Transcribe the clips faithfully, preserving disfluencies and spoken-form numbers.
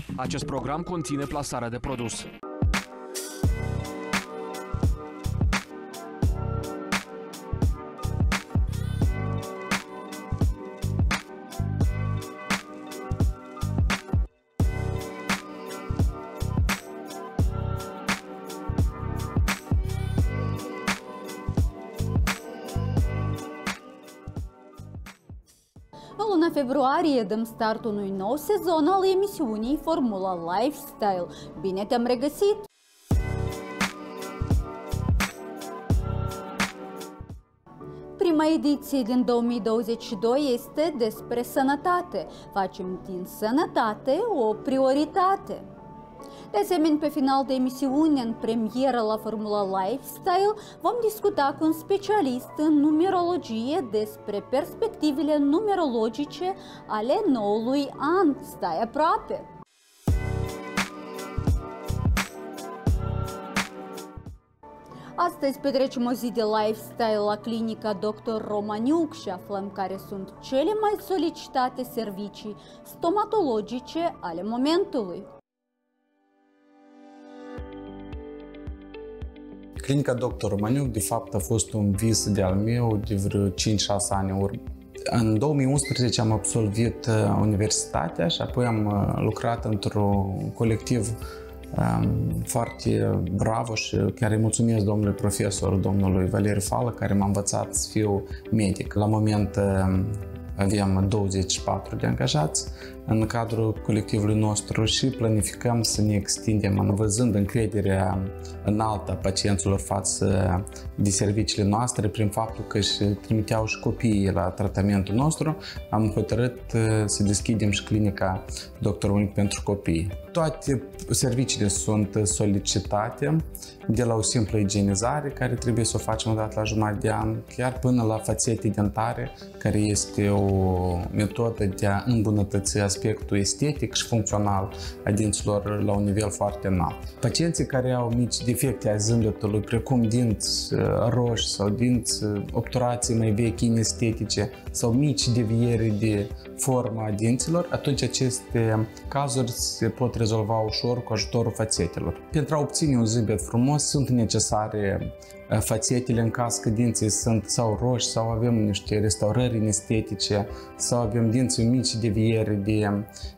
Acest program conține plasarea de produs. În luna februarie dăm start unui nou sezon al emisiunii Formula Lifestyle. Bine te-am regăsit! Prima ediție din două mii douăzeci și doi este despre sănătate. Facem din sănătate o prioritate. De asemenea, pe final de emisiune, în premieră la Formula Lifestyle, vom discuta cu un specialist în numerologie despre perspectivele numerologice ale noului an. Stai aproape! Astăzi petrecem o zi de lifestyle la clinica doctor Romaniuc și aflăm care sunt cele mai solicitate servicii stomatologice ale momentului. Clinica doctor Romaniuc, de fapt, a fost un vis de-al meu de vreo cinci șase ani în urmă. În două mii unsprezece am absolvit universitatea și apoi am lucrat într-un colectiv um, foarte bravo și chiar îi mulțumesc domnului profesor, domnului Valeriu Fală, care m-a învățat să fiu medic. La moment aveam douăzeci și patru de angajați în cadrul colectivului nostru și planificăm să ne extindem, văzând încrederea înaltă a pacienților față de serviciile noastre, prin faptul că își trimiteau și copiii la tratamentul nostru, am hotărât să deschidem și clinica doctor Romaniuc pentru copii. Toate serviciile sunt solicitate, de la o simplă igienizare, care trebuie să o facem o dată la jumătate de an, chiar până la fațete dentare, care este o metodă de a îmbunătăți aspectul estetic și funcțional a dinților la un nivel foarte înalt. Pacienții care au mici defecte a zâmbetului, precum dinți roși sau dinți obturații mai vechi inestetice sau mici devieri de formă a dinților, atunci aceste cazuri se pot rezolva ușor cu ajutorul fațetelor. Pentru a obține un zâmbet frumos sunt necesare fațetele în caz că dinții sunt sau roși sau avem niște restaurări inestetice sau avem dinții mici devieri de,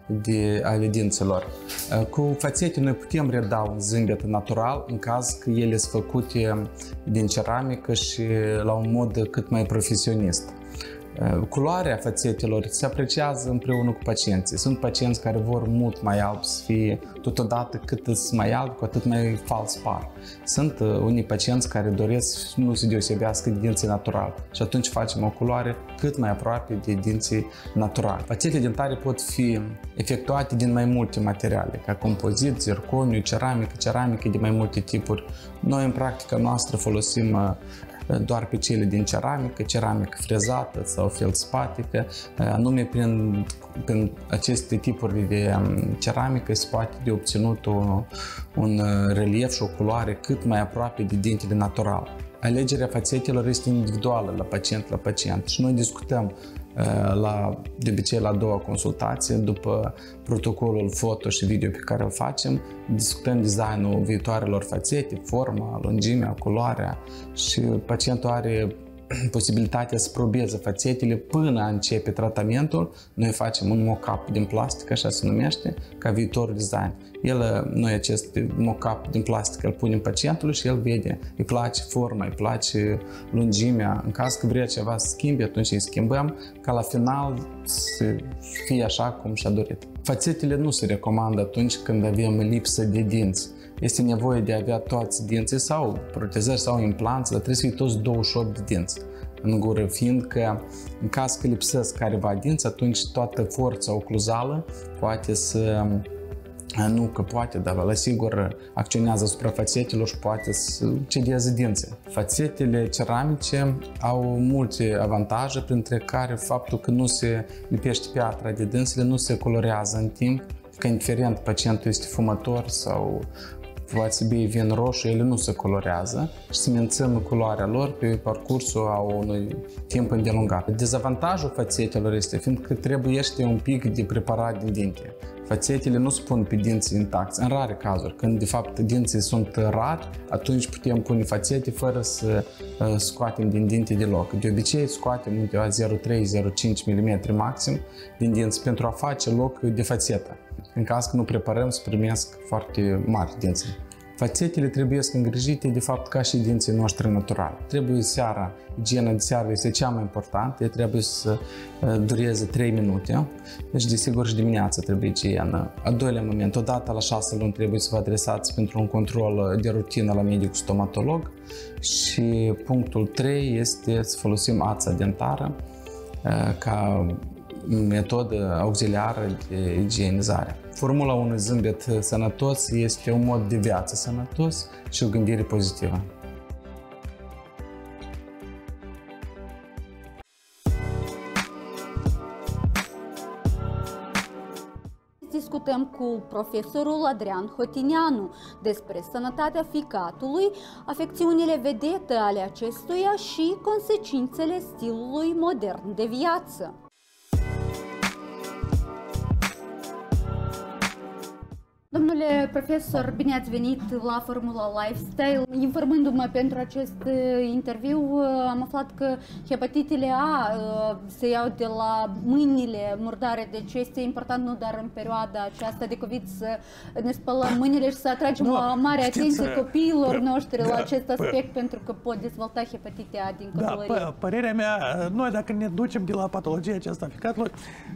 de, ale dinților. Cu fațete noi putem reda un zâmbet natural în caz că ele sunt făcute din ceramică și la un mod cât mai profesionist. Culoarea fațetelor se apreciază împreună cu pacienții. Sunt pacienți care vor mult mai alb să fie, totodată cât sunt mai alb, cu atât mai fals par. Sunt unii pacienți care doresc să nu se deosebească de dinții naturali și atunci facem o culoare cât mai aproape de dinții naturali. Fațetele dentare pot fi efectuate din mai multe materiale, ca compozit, zirconiu, ceramică, ceramică de mai multe tipuri. Noi în practica noastră folosim doar pe cele din ceramică, ceramică frezată sau feldspatică, anume prin, prin aceste tipuri de ceramică se poate de obținut un, un relief și o culoare cât mai aproape de dintele natural. Alegerea fațetelor este individuală la pacient la pacient și noi discutăm la, de obicei la a doua consultație, după protocolul foto și video pe care îl facem, discutăm designul viitoarelor fațete, forma, lungimea, culoarea și pacientul are posibilitatea să probeze fațetele până începe tratamentul. Noi facem un mock-up din plastic, așa se numește, ca viitor design. El, noi acest mock-up din plastic îl punem pacientului și el vede, îi place forma, îi place lungimea. În caz că vrea ceva să schimbe, atunci îi schimbăm, ca la final să fie așa cum și-a dorit. Fațetele nu se recomandă atunci când avem lipsă de dinți. Este nevoie de a avea toți dinții sau protezări sau implanți, dar trebuie să fie toți douăzeci și opt de dinți în gură, fiindcă în caz că lipsesc careva dinți, atunci toată forța ocluzală poate să, nu că poate, dar la sigur acționează asupra fațetelor și poate să cedeze dinții. Fațetele ceramice au multe avantaje, printre care faptul că nu se lipește piatra de dânsele, nu se colorează în timp, că indiferent pacientul este fumător sau poate să bei vin roșu, ele nu se colorează și se mențin culoarea lor pe parcursul a unui timp îndelungat. Dezavantajul fațetelor este fiindcă trebuiește un pic de preparat din dinte. Fațetele nu se pun pe dinții intacți, în rare cazuri. Când de fapt dinții sunt rari, atunci putem pune fațete fără să uh, scoatem din dinte deloc. De obicei scoatem undeva zero virgulă trei - zero virgulă cinci milimetri maxim din dinți pentru a face loc de fațetă. În caz că nu preparăm, să primesc foarte mari dinții. Fațetele trebuie să îngrijite de fapt ca și dinții noștri naturali. Trebuie seara, igiena de seară este cea mai importantă, ea trebuie să dureze trei minute, deci desigur și dimineața trebuie igienă. Al doilea moment, odată la șase luni trebuie să vă adresați pentru un control de rutină la medicul stomatolog și punctul trei este să folosim ața dentară ca metodă auxiliară de igienizare. Formula unui zâmbet sănătos este un mod de viață sănătos și o gândire pozitivă. Discutăm cu profesorul Adrian Hotinianu despre sănătatea ficatului, afecțiunile vedete ale acestuia și consecințele stilului modern de viață. Domnule profesor, bine ați venit la Formula Lifestyle. Informându-mă pentru acest interviu, am aflat că hepatitele A se iau de la mâinile murdare, deci este important nu doar în perioada aceasta de COVID să ne spălăm mâinile și să atragem no, o mare atenție copiilor noștri la acest aspect, pentru că pot dezvolta hepatite A din copilărie. Da, părerea mea, noi dacă ne ducem de la patologia aceasta ficatului,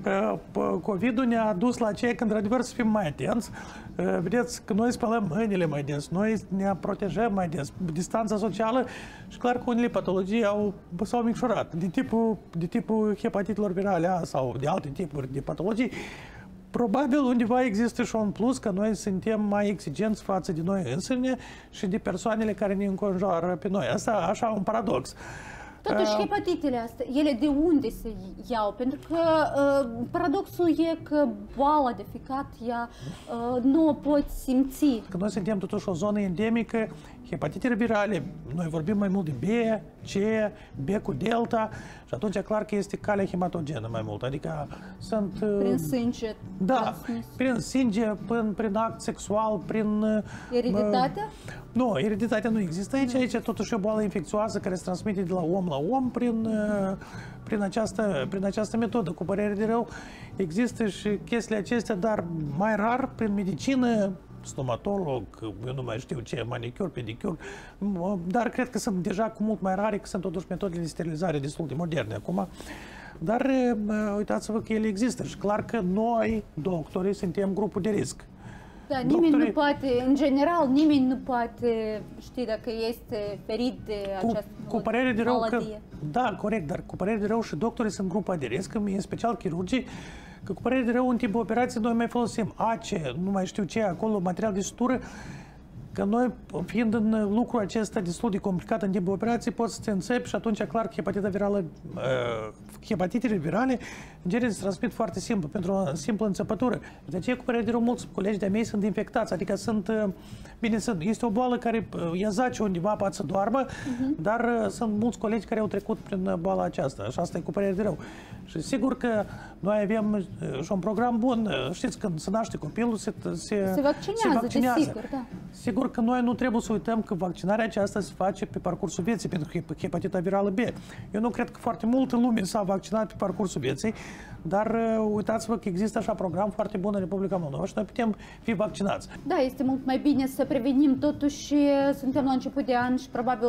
COVID-ul ne-a dus la aceea când, într-adevăr, să fim mai atenți. Vedeți că noi spălăm mâinile mai des, noi ne protejăm mai des, distanța socială și clar că unele patologii au, s-au micșorat. De tipul, de tipul hepatitelor virale A sau de alte tipuri de patologii, probabil undeva există și un plus că noi suntem mai exigenți față de noi însine și de persoanele care ne înconjoară pe noi. Asta așa un paradox. Totuși, hepatitele astea, ele de unde se iau? Pentru că uh, paradoxul e că boala de ficat, ea uh, nu o poți simți. Că noi suntem totuși o zonă endemică, hepatitele virale, noi vorbim mai mult de B, C, B cu delta și atunci e clar că este calea hematogenă mai mult, adică sunt... Uh, prin sânge Da, transmis. prin sânge, prin, prin act sexual, prin... Ereditatea? Uh, nu, ereditatea nu există aici, aici totuși o boală infecțioasă care se transmite de la om la om prin, prin, această, prin această metodă. Cu părere de rău, există și chestiile acestea, dar mai rar prin medicină, stomatolog, eu nu mai știu ce, manicur, pedicur, dar cred că sunt deja cu mult mai rare, că sunt totuși metodele de sterilizare destul de moderne acum. Dar uitați-vă că ele există și clar că noi, doctorii, suntem grupul de risc. Da, nimeni Doctorii... nu poate, în general, nimeni nu poate ști dacă este ferit de această cu, cu părere de rău că, da, corect, dar cu părere de rău și doctorii sunt grupa de risc, în special chirurgii, că cu părere de rău în timpul operației noi mai folosim A C, nu mai știu ce, acolo, material de sutură, că noi, fiind în lucrul acesta destul de complicat în timpul operației, poți să te înțepi și atunci, clar, că hepatita virală, uh, hepatitele virale, în genere, se transmit foarte simplu, pentru o simplă înțepătură. De aceea, cu părere de rău, mulți colegi de-a mei sunt infectați, adică sunt, uh, bine, sunt, este o boală care uh, ea zace undeva, poate să doarmă, uh-huh. dar uh, sunt mulți colegi care au trecut prin boala aceasta și asta e cu părere de rău. Și sigur că noi avem uh, și un program bun, uh, știți, când se naște copilul, se, se, se vaccinează, se vaccinează. Desigur, da. Sigur că noi nu trebuie să uităm că vaccinarea aceasta se face pe parcursul vieții pentru hepatita virală B. Eu nu cred că foarte multă lume s-a vaccinat pe parcursul vieții, dar uh, uitați-vă că există așa program foarte bun în Republica Moldova și noi putem fi vaccinați. Da, este mult mai bine să prevenim, totuși suntem la început de an și probabil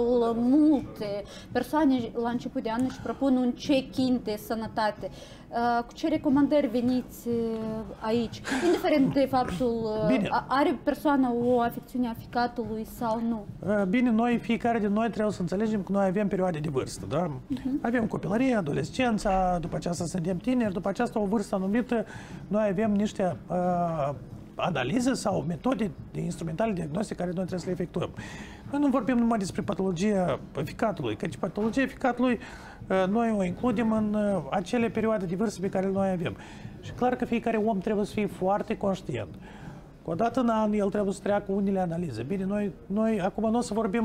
multe persoane la început de an își propun un check-in de sănătate. Cu ce recomandări veniți aici? Indiferent de faptul, bine. Are persoana o afecțiune a ficatului sau nu? Bine, noi, fiecare din noi trebuie să înțelegem că noi avem perioade de vârstă, da? Uh-huh. Avem copilărie, adolescența, după aceasta suntem tineri, după aceasta o vârstă anumită, noi avem niște uh, analize sau metode de instrumentale diagnostice care noi trebuie să le efectuăm. Noi nu vorbim numai despre patologia ficatului, căci patologia ficatului noi o includem în acele perioade de vârstă pe care noi avem. Și clar că fiecare om trebuie să fie foarte conștient. Cu o dată în an el trebuie să treacă unele analize. Bine, noi, noi acum nu o să vorbim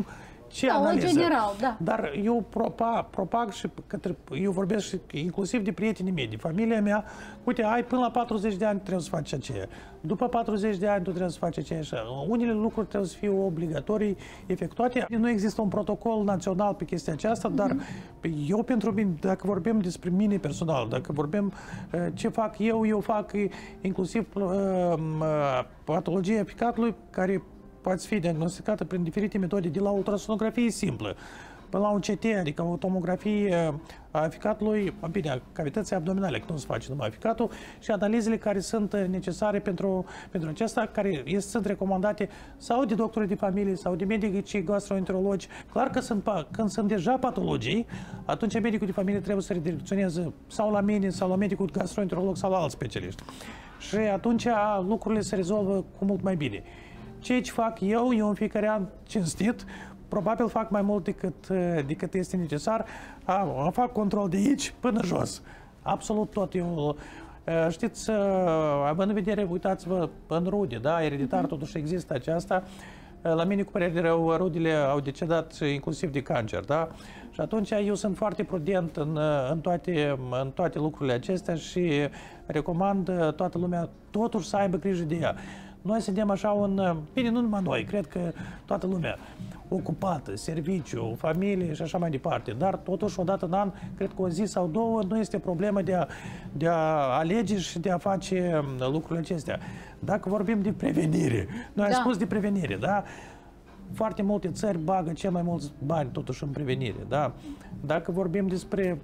ce Da, în analiză. general, da. Dar eu propag, propag și către, eu vorbesc și inclusiv de prietenii mei, de familia mea. Uite, ai până la patruzeci de ani trebuie să faci aceea. După patruzeci de ani tu trebuie să faci aceea așa. Unele lucruri trebuie să fie obligatorii efectuate. Nu există un protocol național pe chestia aceasta, dar eu pentru mine, dacă vorbim despre mine personal, dacă vorbim uh, ce fac eu, eu fac inclusiv uh, uh, patologia ficatului, care poate fi diagnosticată prin diferite metode, de la ultrasonografie simplă până la un C T, adică o tomografie a ficatului, bine, a cavității abdominale, că nu se face numai ficatul, și analizele care sunt necesare pentru, pentru acesta, care sunt recomandate sau de doctori de familie, sau de medici gastroenterologi. Clar că sunt, când sunt deja patologii, atunci medicul de familie trebuie să redirecționeze sau la mine, sau la medicul gastroenterolog, sau la alți specialiști. Și atunci lucrurile se rezolvă cu mult mai bine. Ceea ce fac eu, eu în fiecare an cinstit, probabil fac mai mult decât, decât este necesar, a, a fac control de aici până jos. Absolut tot. Eu, știți, având în vedere, uitați-vă, în rude, da, ereditar, mm-hmm. totuși există aceasta. La mine, cu părere de rău, rudele au decedat inclusiv de cancer, da? Și atunci eu sunt foarte prudent în, în, toate, în toate lucrurile acestea și recomand toată lumea totuși să aibă grijă de ea. Noi suntem așa un... Bine, nu numai noi, cred că toată lumea ocupată, serviciu, familie și așa mai departe. Dar totuși, odată în an, cred că o zi sau două, nu este problemă de a, de a alege și de a face lucrurile acestea. Dacă vorbim de prevenire, noi am da. spus de prevenire, da? Foarte multe țări bagă cel mai mulți bani totuși în prevenire, da? Dacă vorbim despre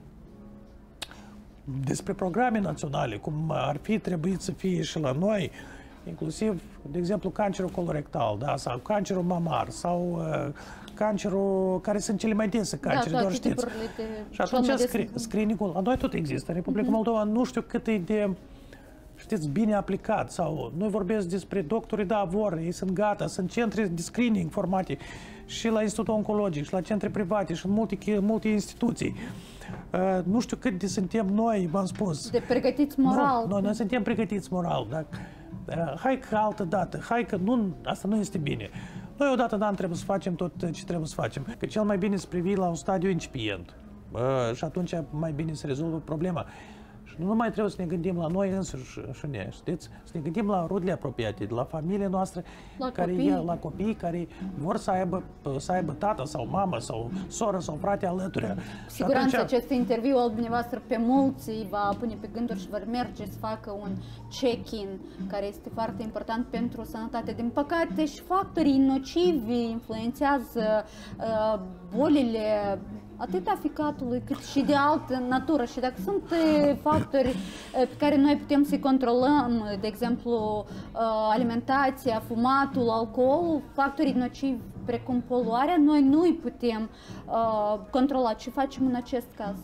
despre programe naționale, cum ar fi trebuit să fie și la noi, inclusiv, de exemplu, cancerul colorectal, da? Sau cancerul mamar, sau uh, cancerul, care sunt cele mai dese cancere, da, doar știți. Și atunci scri screening-ul, la noi tot există. În Republica uh-huh. Moldova nu știu cât e de, știți, bine aplicat. Sau noi vorbesc despre doctorii, da, vor, ei sunt gata, sunt centre de screening formate și la Institutul Oncologic, și la centre private, și în multe, multe instituții. Uh, nu știu cât de suntem noi, v-am spus. De pregătiți moral. Nu, noi, noi suntem pregătiți moral, dar hai că altă dată, hai că nu, asta nu este bine. Noi odată în an trebuie să facem tot ce trebuie să facem. Că cel mai bine să privi la un stadiu incipient. Bă, și atunci mai bine se rezolvă problema. Și nu mai trebuie să ne gândim la noi însuși și ne, știți? Să ne gândim la rudele apropiate, la familia noastră, la care copii. E, la copii care vor să aibă, să aibă tată sau mamă sau soră sau frate alături. Cu siguranță atunci... acest interviu al dumneavoastră pe mulți îi va pune pe gânduri și vor merge să facă un check-in, care este foarte important pentru sănătate. Din păcate și factorii nocivi influențează uh, bolile atât a ficatului cât și de altă natură. Și dacă sunt uh, factori uh, pe care noi putem să-i controlăm, de exemplu uh, alimentația, fumatul, alcoolul, factorii nocivi precum poluarea, noi nu îi putem uh, controla. Ce facem în acest caz?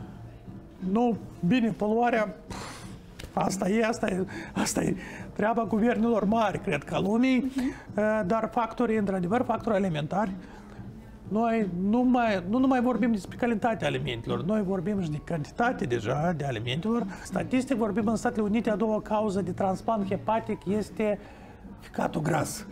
Nu, bine, poluarea, asta e, asta e, asta e treaba guvernelor mari, cred că, a lumii, uh-huh. dar factorii, într-adevăr, factori alimentari. Noi nu, mai, nu numai vorbim despre calitatea alimentelor, noi vorbim și de cantitate deja de alimentelor. Statistic vorbim în Statele Unite, a doua cauză de transplant hepatic este ficatul gras.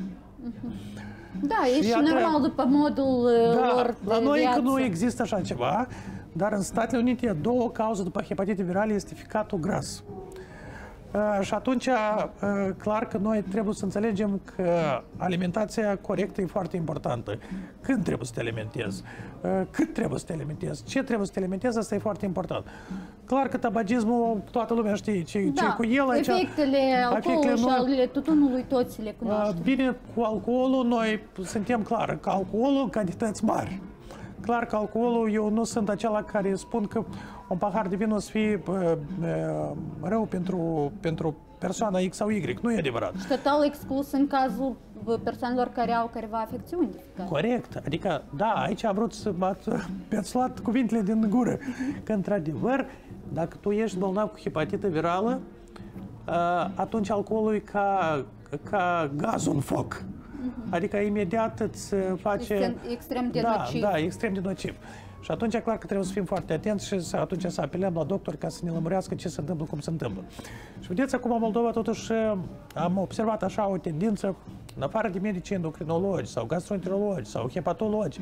Da, e și, și normal după modul da, lor de la noi viață. încă nu există așa ceva, dar în Statele Unite a doua cauză după hepatite virale este ficatul gras. Uh, și atunci, uh, clar că noi trebuie să înțelegem că alimentația corectă e foarte importantă. Când trebuie să te alimentezi? Uh, cât trebuie să te alimentezi? Ce trebuie să te alimentezi? Asta e foarte important. Clar că tabagismul, toată lumea știe ce, da, ce cu el. Aici, efectele alcoolului și ale tutunului toți le cunoaștem. Uh, bine, cu alcoolul noi suntem clar că alcoolul în cantități mari. Clar că alcoolul, eu nu sunt acela care spun că un pahar de vin o să fie uh, uh, rău pentru, pentru persoana X sau Y. Nu e adevărat. Și total exclus în cazul persoanelor care au careva afecțiuni. Corect. Adică, da, aici am vrut să mi-ați luat cuvintele din gură. Că, într-adevăr, dacă tu ești bolnav cu hepatită virală, uh, atunci alcoolul e ca, ca gazul în foc. Adică imediat îți face... Este extrem de da, nociv. Da, extrem de nociv. Și atunci, clar că trebuie să fim foarte atenți și să, atunci să apelăm la doctor ca să ne lămurească ce se întâmplă, cum se întâmplă. Și vedeți, acum în Moldova, totuși, am observat așa o tendință, în afară de medici endocrinologi sau gastroenterologi sau hepatologi,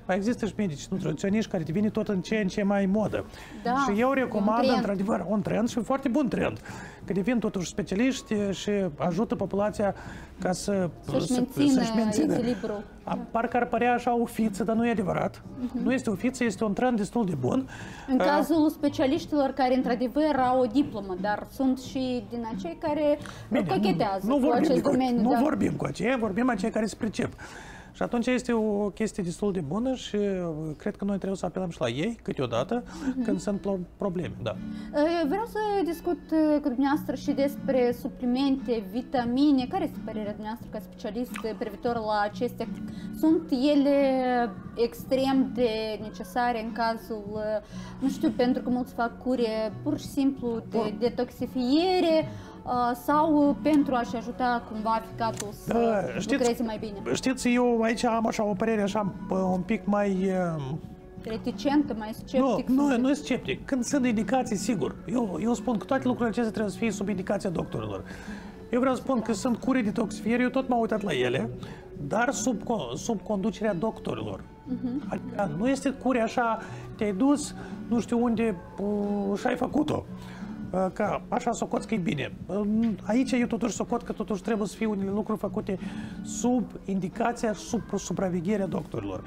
mai există și medici nutriționiști care devine tot în ce în ce mai modă. Da, și eu e recomand, un trend. într-adevăr, un trend și un foarte bun trend, că devin totuși specialiști și ajută populația ca să, Să-și să, mențină să-și mențină. echilibrul. A, parcă ar părea așa o fiță, dar nu e adevărat. Uh-huh. Nu este o fiță, este un trend destul de bun. În cazul specialiștilor care într-adevăr au o diplomă, dar sunt și din acei care Bine, cochetează nu, nu cu acest cu, domeniu. Nu da. vorbim cu aceia, vorbim acei care se pricep. Și atunci este o chestie destul de bună și cred că noi trebuie să apelăm și la ei câteodată uh-huh. când sunt probleme. Da. Vreau să discut cu dumneavoastră și despre suplimente, vitamine. Care este părerea dumneavoastră ca specialist privitor la acestea? Sunt ele extrem de necesare în cazul, nu știu, pentru că mulți fac cure pur și simplu de Bun. detoxifiere, sau pentru a-și ajuta cumva ficatul să uh, știți, lucreze mai bine? Știți, eu aici am așa o părere așa un pic mai... Reticentă, mai sceptic? Nu, nu, nu e sceptic. Când sunt indicații, sigur. Eu, eu spun că toate lucrurile acestea trebuie să fie sub indicația doctorilor. Eu vreau să spun că sunt cure detoxifiere, eu tot m-am uitat la ele, dar sub, sub conducerea doctorilor. Uh-huh. Adică nu este cure așa, te-ai dus, nu știu unde uh, și ai făcut-o. Că așa socoți că e bine. Aici eu totuși socot că totuși trebuie să fie unele lucruri făcute sub indicația, sub supravegherea doctorilor.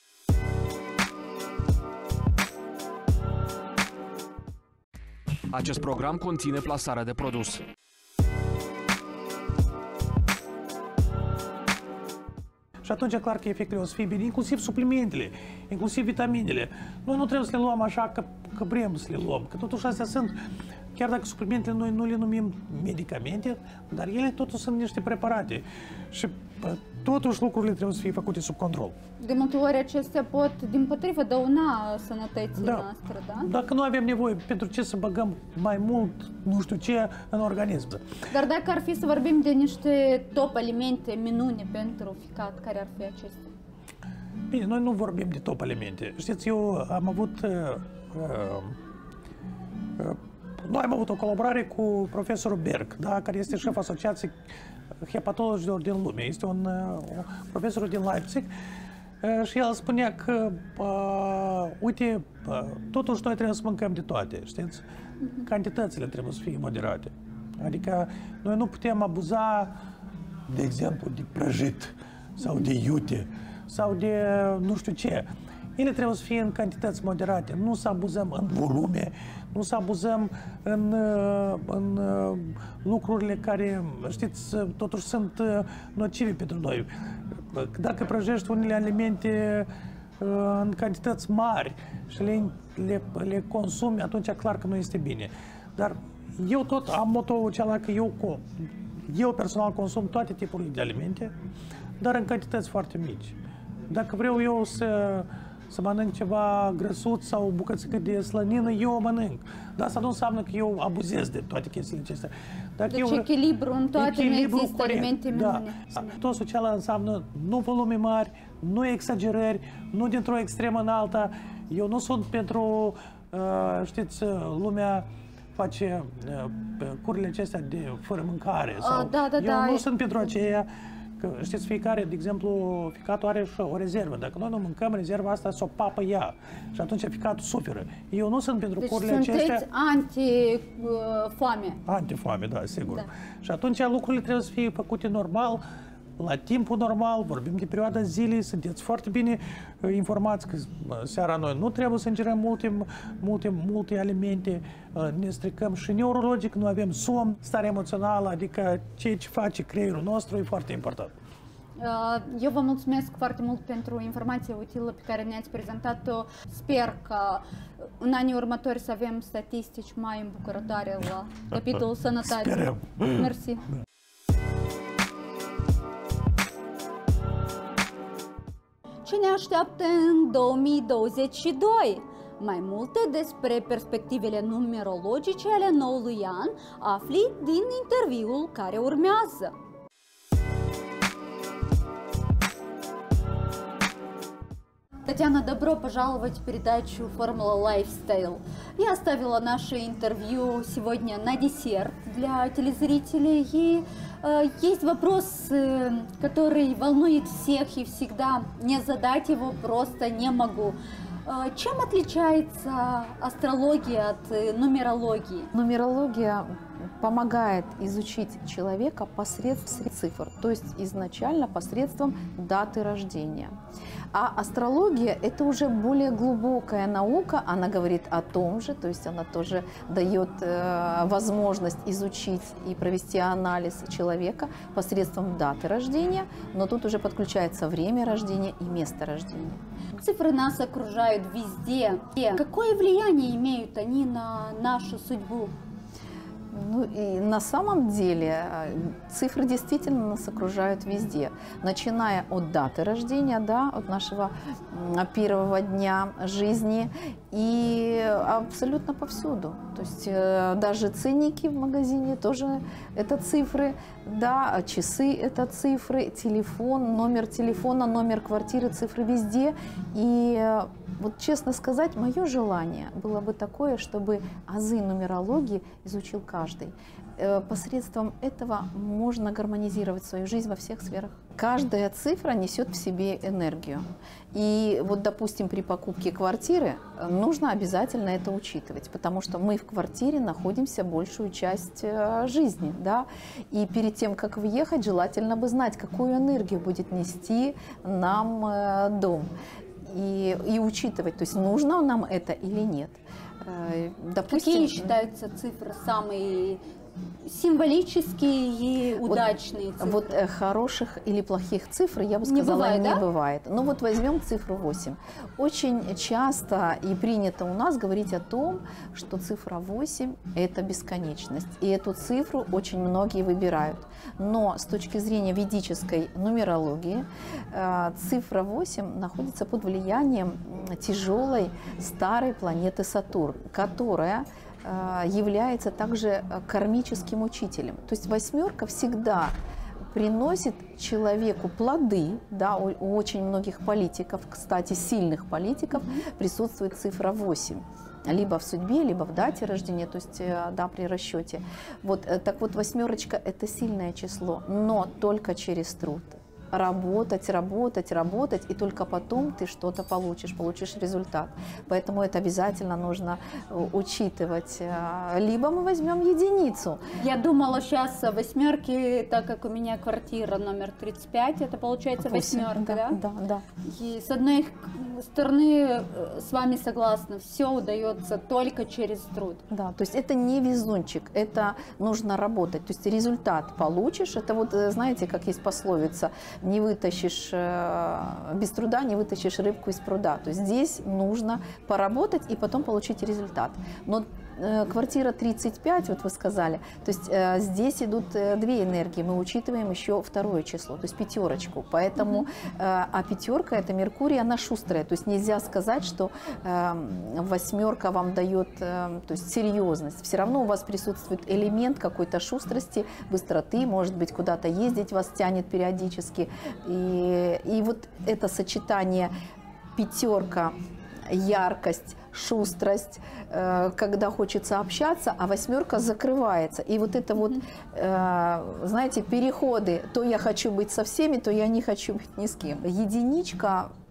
Acest program conține plasarea de produs. Și atunci, clar că efectele o să fie bine, inclusiv suplimentele, inclusiv vitaminele. Noi nu trebuie să le luăm așa că, că vrem să le luăm, că totuși astea sunt, chiar dacă suplimentele noi nu le numim medicamente, dar ele totuși sunt niște preparate. Și totuși lucrurile trebuie să fie făcute sub control. De multe ori acestea pot, din potrivă, dăuna sănătății da. noastre, da? Dacă nu avem nevoie, pentru ce să băgăm mai mult, nu știu ce, în organism? Dar dacă ar fi să vorbim de niște top alimente, minune pentru ficat, care ar fi acestea? Bine, noi nu vorbim de top alimente. Știți, eu am avut... Uh, uh, noi am avut o colaborare cu profesorul Berg, da, care este șeful Asociației Hepatologilor din lume. Este un uh, profesor din Leipzig uh, și el spunea că, uh, uite, uh, totuși noi trebuie să mâncăm de toate, știți? Cantitățile trebuie să fie moderate. Adică noi nu putem abuza, de exemplu, de prăjit sau de iute sau de nu știu ce. Ele trebuie să fie în cantități moderate, nu să abuzăm în volume, nu să abuzăm în, în lucrurile care, știți, totuși sunt nocive pentru noi. Dacă prăjești unele alimente în cantități mari și le, le, le consumi, atunci clar că nu este bine. Dar eu tot am motoul acela că eu, eu personal consum toate tipurile de alimente, dar în cantități foarte mici. Dacă vreau eu să să mănânc ceva grăsuț sau o bucățică de slănină, eu o mănânc. Dar asta nu înseamnă că eu abuzez de toate chestiile acestea. Dacă deci eu, echilibru în toate, echilibru nu există corect, alimente da. minune. Tot sociala înseamnă nu volume mari, nu exagerări, nu dintr-o extremă în alta. Eu nu sunt pentru, uh, știți, lumea face uh, curile acestea de fără mâncare. Sau, uh, da, da, eu da. nu sunt pentru aceea. Că, știți, fiecare, de exemplu, ficatul are și o rezervă. Dacă noi nu mâncăm, rezerva asta s-o papă ea. Și atunci ficatul suferă. Eu nu sunt pentru deci curile sunteți acestea... anti-foame. Anti-foame, da, sigur. Da. Și atunci lucrurile trebuie să fie făcute normal, la timpul normal, vorbim de perioada zilei, sunteți foarte bine uh, informați că uh, seara noi nu trebuie să ingerăm multe, multe, multe alimente, uh, ne stricăm și neurologic, nu avem somn, stare emoțională, adică ceea ce face creierul nostru e foarte important. Eu vă mulțumesc foarte mult pentru informația utilă pe care ne-ați prezentat-o. Sper că în anii următori să avem statistici mai îmbucurătoare la capitolul sănătate. Sperăm. Mersi. Ce ne așteaptă în două mii douăzeci și doi? Mai multe despre perspectivele numerologice ale noului an afli din interviul care urmează. Татьяна, добро пожаловать в передачу «Формула Лайфстайл». Я оставила наше интервью сегодня на десерт для телезрителей. И э, есть вопрос, э, который волнует всех, и всегда не задать его просто не могу. Э, чем отличается астрология от э, нумерологии? Нумерология помогает изучить человека посредством цифр, то есть изначально посредством даты рождения. А астрология – это уже более глубокая наука, она говорит о том же, то есть она тоже дает э, возможность изучить и провести анализ человека посредством даты рождения, но тут уже подключается время рождения и место рождения. Цифры нас окружают везде. Какое влияние имеют они на нашу судьбу? Ну и на самом деле цифры действительно нас окружают везде, начиная от даты рождения, да, от нашего первого дня жизни и абсолютно повсюду. То есть даже ценники в магазине тоже это цифры, да, часы это цифры, телефон, номер телефона, номер квартиры, цифры везде. И вот честно сказать, мое желание было бы такое, чтобы азы нумерологии изучил каждый. Посредством этого можно гармонизировать свою жизнь во всех сферах. Каждая цифра несет в себе энергию. И вот, допустим, при покупке квартиры нужно обязательно это учитывать, потому что мы в квартире находимся большую часть жизни, да? И перед тем, как въехать, желательно бы знать, какую энергию будет нести нам дом. И, и учитывать, то есть нужно нам это или нет. Допустим, какие считаются цифры самые символические и удачные цифры? Вот э, хороших или плохих цифр, я бы сказала, не бывает. Не да? бывает. Ну вот возьмем цифру восемь. Очень часто и принято у нас говорить о том, что цифра восемь – это бесконечность. И эту цифру очень многие выбирают. Но с точки зрения ведической нумерологии, э, цифра восемь находится под влиянием тяжелой старой планеты Сатурн, которая является также кармическим учителем. То есть восьмерка всегда приносит человеку плоды, да, у, у очень многих политиков, кстати, сильных политиков, mm-hmm. присутствует цифра восемь. Либо в судьбе, либо в дате рождения, то есть да, при расчете. Вот, так вот, восьмерочка – это сильное число, но только через труд. Работать, работать, работать, и только потом ты что-то получишь, получишь результат. Поэтому это обязательно нужно учитывать. Либо мы возьмем единицу. Я думала сейчас о восьмерке, так как у меня квартира номер тридцать пять, это получается восьмерка, да? Да, да. И с одной стороны, с вами согласна, все удается только через труд. Да, то есть это не везунчик, это нужно работать. То есть результат получишь, это вот, знаете, как есть пословица, не вытащишь, без труда не вытащишь рыбку из пруда. То есть здесь нужно поработать и потом получить результат. Но квартира тридцать пять, вот вы сказали, то есть э, здесь идут э, две энергии, мы учитываем еще второе число, то есть пятерочку, поэтому, э, а пятерка это Меркурий, она шустрая, то есть нельзя сказать, что э, восьмерка вам дает э, то есть серьезность, все равно у вас присутствует элемент какой-то шустрости, быстроты, может быть, куда-то ездить вас тянет периодически, и, и вот это сочетание пятерка, яркость, шустрость, э, когда хочется общаться, а восьмерка закрывается. И вот это вот, э, знаете, переходы, то я хочу быть со всеми, то я не хочу быть ни с кем. Единичка –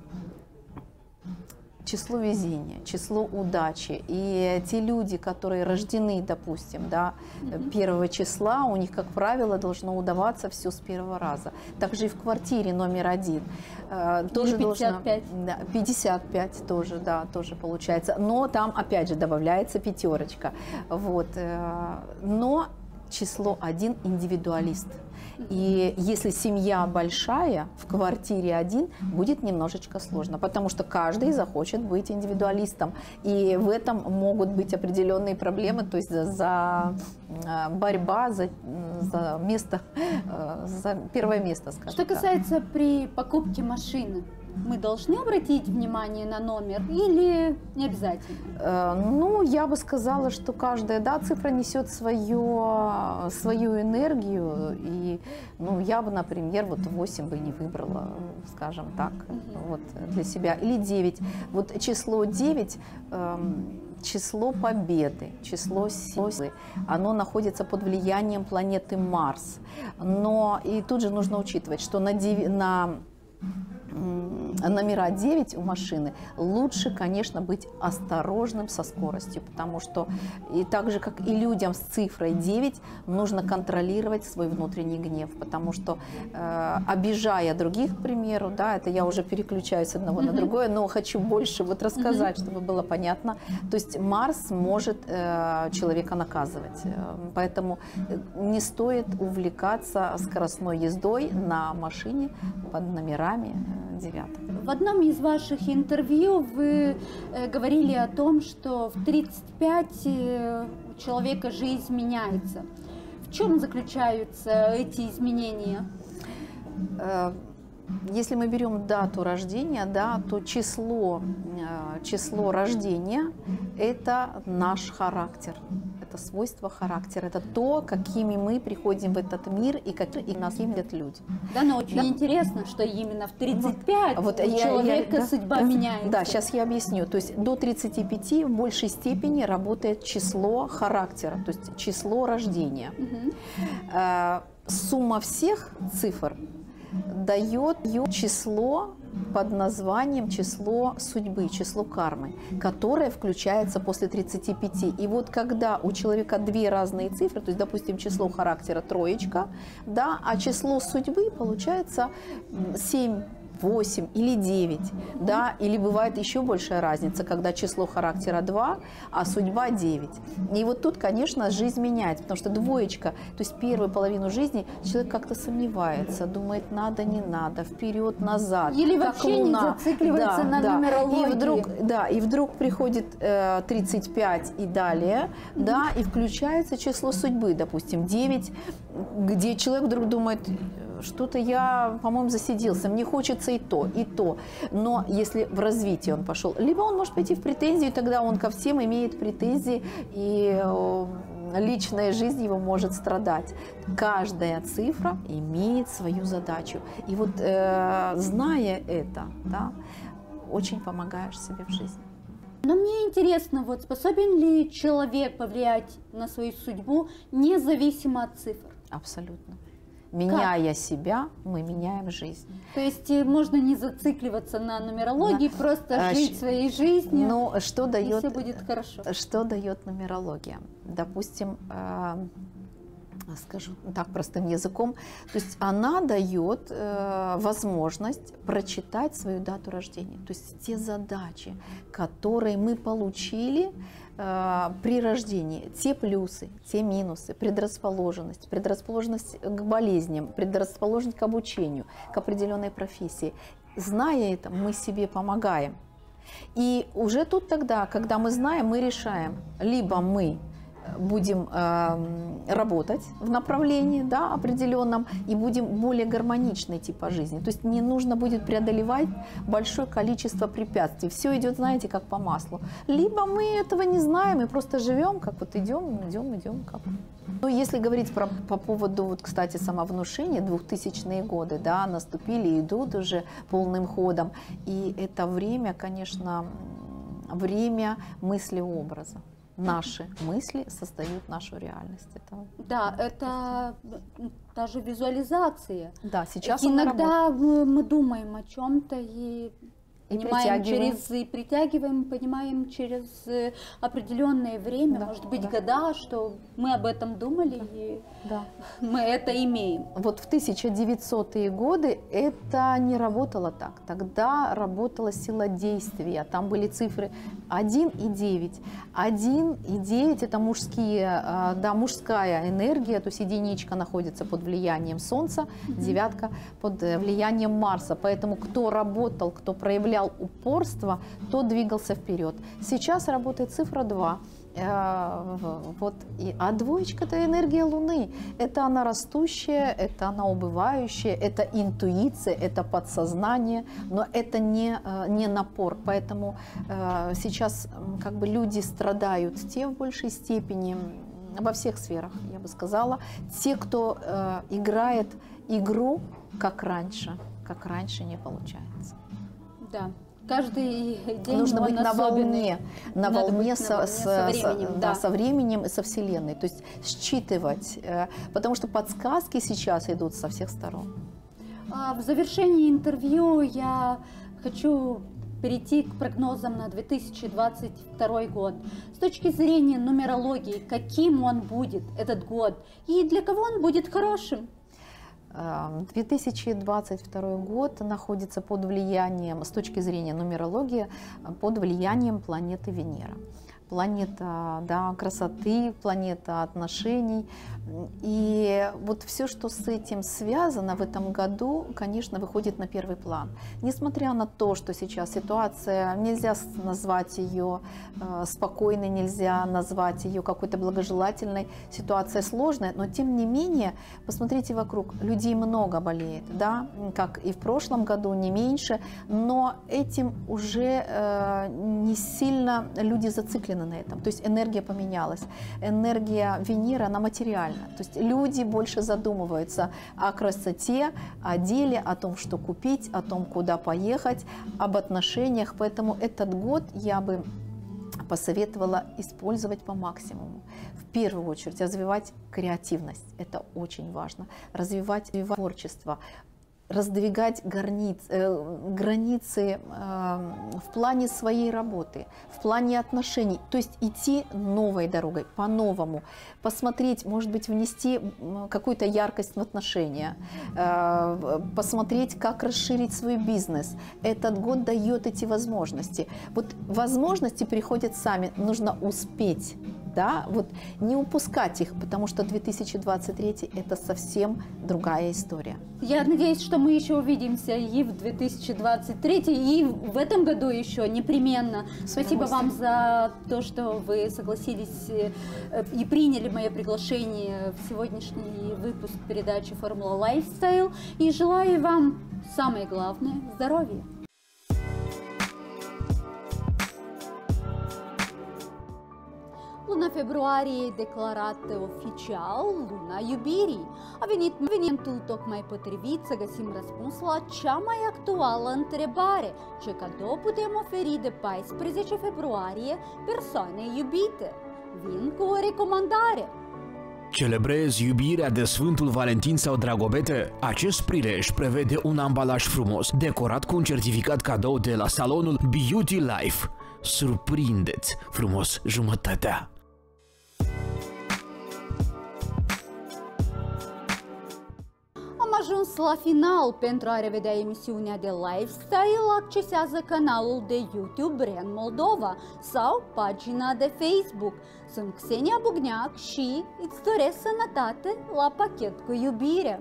число везения, число удачи. И те люди, которые рождены, допустим, да, первого числа, у них, как правило, должно удаваться все с первого раза. Также и в квартире номер один. Э, тоже пятьдесят пять. Должно, да, пятьдесят пять тоже, да, тоже получается. Но там, опять же, добавляется пятерочка. Вот. Э, но число один индивидуалист. И если семья большая, в квартире один, будет немножечко сложно, потому что каждый захочет быть индивидуалистом. И в этом могут быть определенные проблемы, то есть за, за борьба за, за место, за первое место, скажем Что касается так. при покупке машины, мы должны обратить внимание на номер или не обязательно? Э, ну, я бы сказала, что каждая, да, цифра несет свое, свою энергию. И, ну, я бы, например, вот восемь бы не выбрала, скажем так, mm-hmm. вот, для себя. Или девять. Вот число девять... Эм, число победы, число силы, оно находится под влиянием планеты Марс. Но и тут же нужно учитывать, что на, на номера девять у машины лучше, конечно, быть осторожным со скоростью, потому что и так же, как и людям с цифрой девять, нужно контролировать свой внутренний гнев, потому что, э, обижая других, к примеру, да, это я уже переключаюсь с одного mm-hmm. на другое, но хочу больше вот рассказать, mm-hmm. чтобы было понятно. То есть Марс может э, человека наказывать, поэтому не стоит увлекаться скоростной ездой на машине под номерами девяток. В одном из ваших интервью вы э, говорили о том, что в тридцать пять э, у человека жизнь меняется. В чем заключаются эти изменения? Если мы берем дату рождения, да, то число, число рождения – это наш характер. Это свойство характера, это то, какими мы приходим в этот мир и какие нас видят люди. Да, но очень да. интересно, что именно в тридцать пять вот у я, человека я, судьба да, меняется. Да, сейчас я объясню. То есть до тридцати пяти в большей степени работает число характера, то есть число рождения. Угу. Сумма всех цифр дает число под названием число судьбы, число кармы, которое включается после тридцати пяти. И вот когда у человека две разные цифры, то есть, допустим, число характера троечка, да, а число судьбы получается семь, восемь или девять, да, или бывает еще большая разница, когда число характера два, а судьба девять. И вот тут, конечно, жизнь меняется, потому что двоечка, то есть первую половину жизни человек как-то сомневается, думает, надо, не надо, вперед, назад. Или вообще луна. Не зацикливается да, на да. нумерологии. И вдруг, да, и вдруг приходит э, тридцать пять и далее, mm-hmm. да, и включается число судьбы, допустим, девять, где человек вдруг думает, что-то я, по-моему, засиделся, мне хочется и то, и то. Но если в развитии он пошел, либо он может пойти в претензию, тогда он ко всем имеет претензии, и личная жизнь его может страдать. Каждая цифра имеет свою задачу. И вот э, зная это, да, очень помогаешь себе в жизни. Но мне интересно, вот способен ли человек повлиять на свою судьбу независимо от цифр? Абсолютно. Меняя как? себя, мы меняем жизнь. То есть можно не зацикливаться на нумерологии, да. просто а, жить своей жизнью, ну, что дает, и все будет хорошо. Что дает нумерология? Допустим, э, скажу так простым языком, то есть она дает э, возможность прочитать свою дату рождения. То есть те задачи, которые мы получили при рождении, те плюсы, те минусы, предрасположенность, предрасположенность к болезням, предрасположенность к обучению, к определенной профессии. Зная это, мы себе помогаем. И уже тут тогда, когда мы знаем, мы решаем, либо мы будем э, работать в направлении, да, определенном и будем более гармонично идти по жизни. То есть не нужно будет преодолевать большое количество препятствий. Все идет, знаете, как по маслу. Либо мы этого не знаем и просто живем, как вот идем, идем, идем. Как. Ну, если говорить про, по поводу, вот, кстати, самовнушения, двухтысячные годы, да, наступили, идут уже полным ходом. И это время, конечно, время мыслеобраза. Наши мысли создают нашу реальность. Это... Да, это даже визуализация. Да, сейчас иногда мы думаем о чем-то и, и понимаем через и притягиваем, понимаем через определенное время, да, может быть, да. года, что мы об этом думали, да. и да. мы это имеем. Вот в тысяча девятисотые годы это не работало так. Тогда работала сила действия. Там были цифры один и девять. один и девять это мужские, да, мужская энергия, то есть единичка находится под влиянием Солнца, mm-hmm. девятка под влиянием Марса. Поэтому кто работал, кто проявлял упорство, тот двигался вперед. Сейчас работает цифра два. Вот, и, а двоечка – это энергия Луны. Это она растущая, это она убывающая, это интуиция, это подсознание, но это не, не напор. Поэтому сейчас как бы люди страдают те в большей степени, во всех сферах, я бы сказала, те, кто играет игру как раньше, как раньше не получается. Да. Каждый день нужно быть на особенный. волне, на Надо волне, быть со, на волне с, со временем, со, да. да, со временем и со Вселенной, то есть считывать, потому что подсказки сейчас идут со всех сторон. В завершении интервью я хочу перейти к прогнозам на две тысячи двадцать второй год. С точки зрения нумерологии, каким он будет, этот год, и для кого он будет хорошим? две тысячи двадцать второй год находится под влиянием, с точки зрения нумерологии, под влиянием планеты Венера. Планета, да, красоты, планета отношений. И вот все, что с этим связано в этом году, конечно, выходит на первый план. Несмотря на то, что сейчас ситуация, нельзя назвать ее э, спокойной, нельзя назвать ее какой-то благожелательной, ситуация сложная, но тем не менее, посмотрите вокруг, людей много болеет, да, как и в прошлом году, не меньше, но этим уже э, не сильно люди зациклены на этом, то есть энергия поменялась, энергия Венеры, она материальна. То есть люди больше задумываются о красоте, о деле, о том, что купить, о том, куда поехать, об отношениях. Поэтому этот год я бы посоветовала использовать по максимуму. В первую очередь развивать креативность. Это очень важно. Развивать творчество. Раздвигать границ, э, границы э, в плане своей работы, в плане отношений, то есть идти новой дорогой, по-новому, посмотреть, может быть, внести какую-то яркость в отношения, э, посмотреть, как расширить свой бизнес. Этот год дает эти возможности. Вот возможности приходят сами, нужно успеть. Да, вот не упускать их, потому что две тысячи двадцать третий – это совсем другая история. Я надеюсь, что мы еще увидимся и в две тысячи двадцать третьем, и в этом году еще непременно. Спасибо вам за то, что вы согласились и приняли мое приглашение в сегодняшний выпуск передачи «Формула Лайфстайл». И желаю вам, самое главное, здоровья. Luna februarie e declarată oficial luna iubirii. A venit momentul tocmai potrivit să găsim răspuns la cea mai actuală întrebare: ce cadou putem oferi de paisprezece februarie persoanei iubite? Vin cu o recomandare. Celebrezi iubirea de Sfântul Valentin sau Dragobete? Acest prilej prevede un ambalaj frumos, decorat cu un certificat cadou de la salonul Beauty Life. Surprindeți frumos jumătatea! Am ajuns la final. Pentru a revedea emisiunea de Lifestyle, accesează canalul de YouTube Brand Moldova sau pagina de Facebook. Sunt Xenia Bugneac și îți doresc sănătate la pachet cu iubire.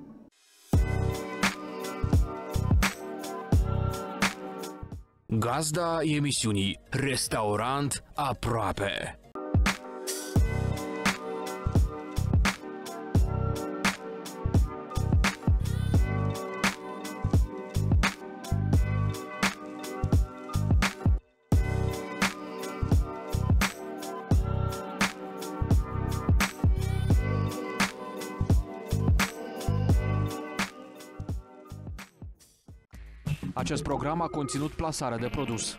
Gazda emisiunii Restaurant Aproape. Acest program a conținut plasare de produs.